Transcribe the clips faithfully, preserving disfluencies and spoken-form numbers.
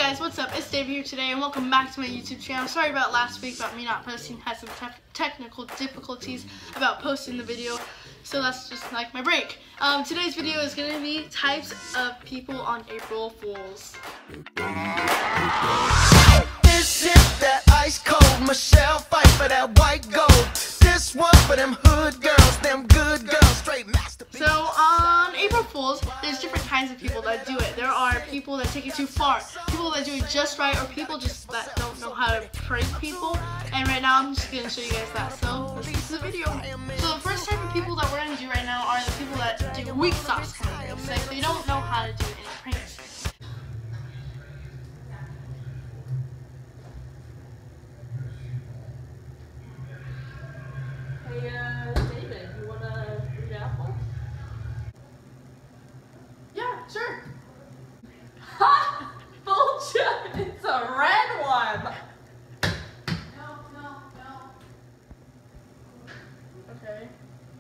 guys, what's up? It's Dave here today and welcome back to my YouTube channel. Sorry about last week about me not posting. Had some te technical difficulties about posting the video, so that's just like my break. Um, today's video is going to be types of people on April Fools. This is that ice cold Michelle fight for that white gold. This one for them hood girls, them good girls, straight masterpiece. So on April Fools, there's different kinds of people that do it. There are people that take it too far, people that do it just right, or people just that don't know how to prank people. And right now I'm just going to show you guys that. So this is the video. So the first type of people that we're going to do right now are the people that do weak sauce kind of things. Like they don't know how to do any pranks. Hey, uh, David, you wanna eat an apple? Yeah, sure. Ha! Bullshit! It's a red one! No, no, no. Okay.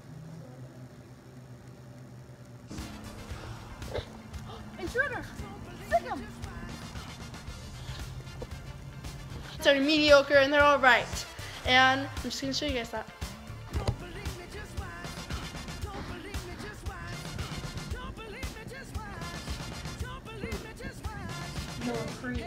Intruder! Sick him! They're mediocre and they're alright. And I'm just gonna show you guys that. No cream.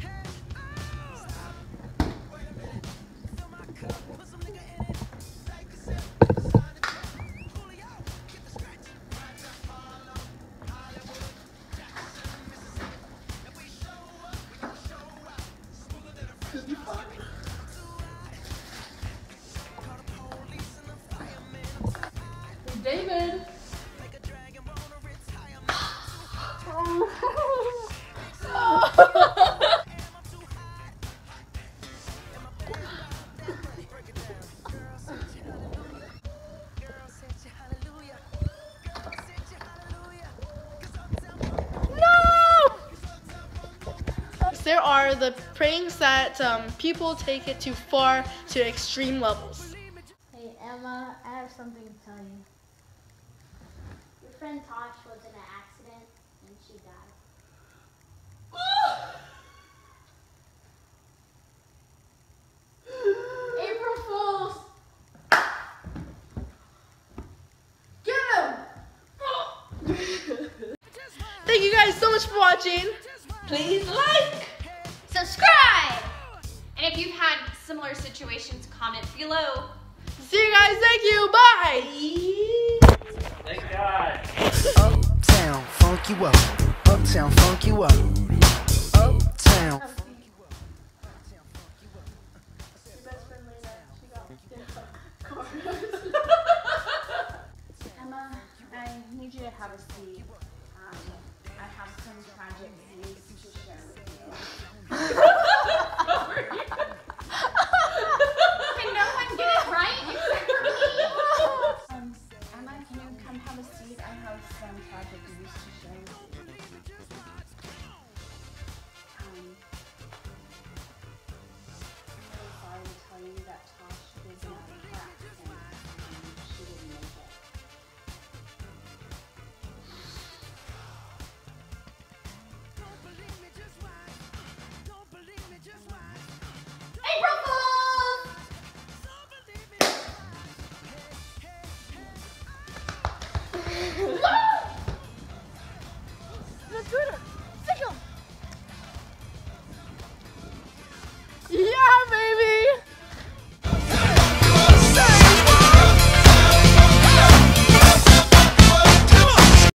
David! There are the pranks that um, people take it too far to extreme levels. Hey Emma, I have something to tell you. Your friend Tosh was in an accident and she died. April Fools! Get him! Thank you guys so much for watching. Please like! Subscribe! And if you've had similar situations, comment below. See you guys. Thank you. Bye. Thank God. Uptown, funk you up. Uptown, funk you up.